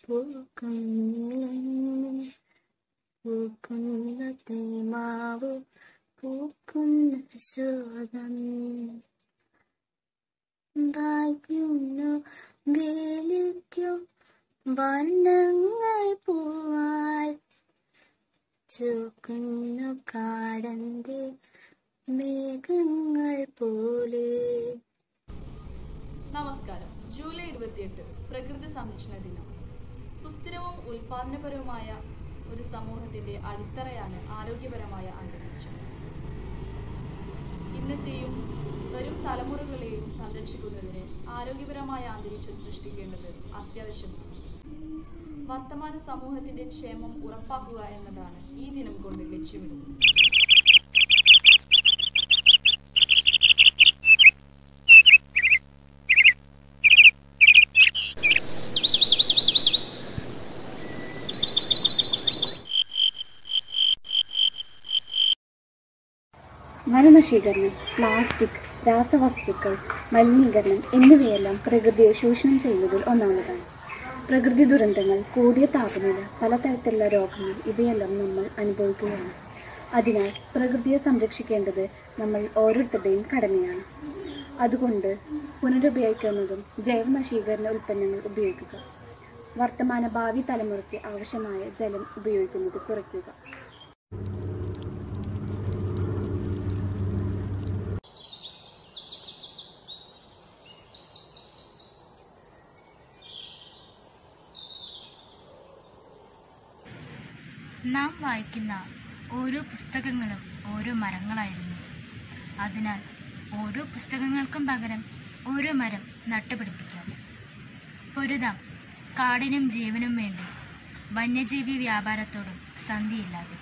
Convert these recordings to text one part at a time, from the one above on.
പൂക്കുന്ന തേമാവ് പൂക്കുന്ന ശോകം വായിക്കുന്നു വേലിക്കു വർണ്ണങ്ങൾ പൂവാൽ ചുക്കുന്നു കാടന്റെ മേഘങ്ങൾ പോലെ. നമസ്കാരം. ജൂലൈ 28 പ്രകൃതി സംരക്ഷണ ദിനം. സുസ്ഥിരവും ഉൽപാദനപരവുമായ ഒരു സമൂഹത്തിന്റെ അടിത്തറയാണ് ആരോഗ്യപരമായ അന്തരീക്ഷം. ഇന്നത്തെയും വരും തലമുറകളെയും സംരക്ഷിക്കുന്നതിന് ആരോഗ്യപരമായ അന്തരീക്ഷം സൃഷ്ടിക്കേണ്ടത് അത്യാവശ്യമാണ്. വർത്തമാന സമൂഹത്തിന്റെ ക്ഷേമം ഉറപ്പാക്കുക എന്നതാണ് ഈ ദിനം കൊണ്ട് ലക്ഷ്യമിടുന്നത്. വനനശീകരണം, പ്ലാസ്റ്റിക്, രാസവസ്തുക്കൾ, മലിനീകരണം എന്നിവയെല്ലാം പ്രകൃതിയെ ചൂഷണം ചെയ്യുന്നതിൽ ഒന്നാമതാണ്. പ്രകൃതി ദുരന്തങ്ങൾ, കൂടിയ താപനില, പലതരത്തിലുള്ള രോഗങ്ങൾ ഇവയെല്ലാം നമ്മൾ അനുഭവിക്കുകയാണ്. അതിനാൽ പ്രകൃതിയെ സംരക്ഷിക്കേണ്ടത് നമ്മൾ ഓരോരുത്തരുടെയും കടമയാണ്. അതുകൊണ്ട് പുനരുപയോഗിക്കുന്നതും ജൈവനശീകരണ ഉൽപ്പന്നങ്ങൾ ഉപയോഗിക്കുക. വർത്തമാന ഭാവി തലമുറയ്ക്ക് ആവശ്യമായ ജലം ഉപയോഗിക്കുന്നത് കുറയ്ക്കുക. നാം വായിക്കുന്ന ഓരോ പുസ്തകങ്ങളും ഓരോ മരങ്ങളായിരുന്നു. അതിനാൽ ഓരോ പുസ്തകങ്ങൾക്കും പകരം ഓരോ മരം നട്ടുപിടിപ്പിക്കാം. പൊരുതാം കാടിനും ജീവനും വേണ്ടി, വന്യജീവി വ്യാപാരത്തോടും സന്ധിയില്ലാതെ.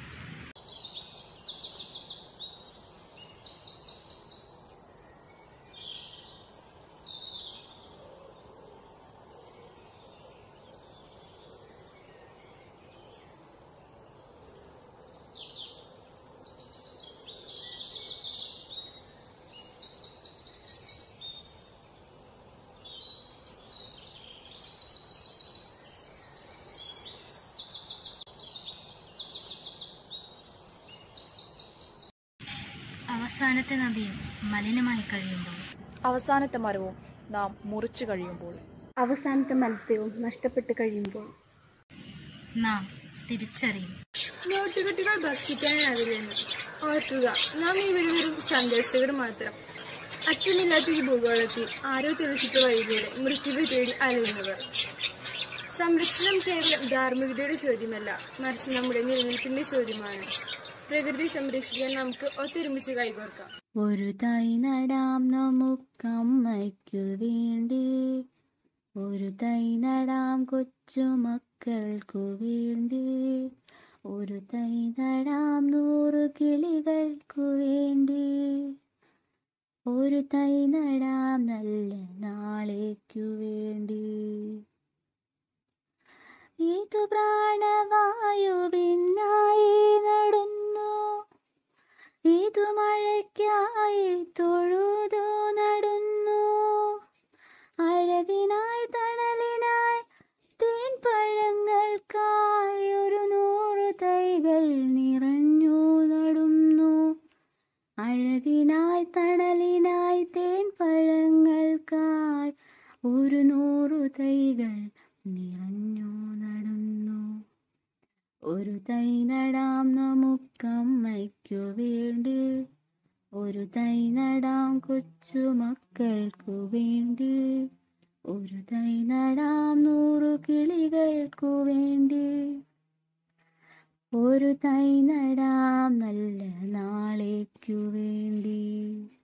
അവസാനത്തെ നദിയും മലിനമായി കഴിയുമ്പോൾ, അവസാനത്തെ മരവും നാം മുറിച്ചു കഴിയുമ്പോൾ, അവസാനത്തെ മത്സ്യവും നഷ്ടപ്പെട്ടു കഴിയുമ്പോൾ നാം തിരിച്ചറിയും. നോട്ടുകുട്ടികൾ ഭക്ഷിക്കാനാവില്ലെന്ന് ഓർക്കുക. നാം ഇവിടെ വെറും സന്ദർശകർ മാത്രം. അറ്റമില്ലാത്ത ഈ ഭൂഗോളത്തിൽ ആരോ തെളിച്ചിട്ട് വഴിയിലൂടെ മൃത്യുവെ തേടി അലയുന്നവർ. സംരക്ഷണം കേവലം ധാർമ്മികതയുടെ ചോദ്യമല്ല, മറിച്ച് നമ്മുടെ നിലനിൽപ്പിന്റെ ചോദ്യമാണ്. പ്രകൃതി സംരക്ഷിക്കാൻ നമുക്ക് ഒത്തൊരുമിച്ച് കൈകോർക്കാം. ഒരു തൈ നടാം നമുക്കമ്മയ്ക്കു വേണ്ടി, ഒരു തൈ നടാം കൊച്ചുമക്കൾക്കു വേണ്ടി, ഒരു തൈ നടാം 100 കിളികൾക്കു വേണ്ടി, ഒരു തൈ നടാം നല്ല നാളേക്കു വേണ്ടി. ഇതു പ്രാണവായുവിനായി നടുന്നു, ഇതു മഴയ്ക്കായി തൊഴുതു നടുന്നു, അഴകിനായി തണലിനായി തേൻപഴങ്ങൾക്കായി 100 തൈകൾ നിറഞ്ഞു നടുന്നു, അഴകിനായി തണലിനായി തേൻപഴങ്ങൾക്കായി 100 തൈകൾ നിറഞ്ഞു നടുന്നു. ഒരു തൈ നടാം നമുക്കമ്മയ്ക്കു വേണ്ടി, ഒരു തൈ നടാം കൊച്ചുമക്കൾക്കു വേണ്ടി, ഒരു തൈ നടാം 100 കിളികൾക്കു വേണ്ടി, ഒരു തൈ നടാം നല്ല നാളേക്കു വേണ്ടി.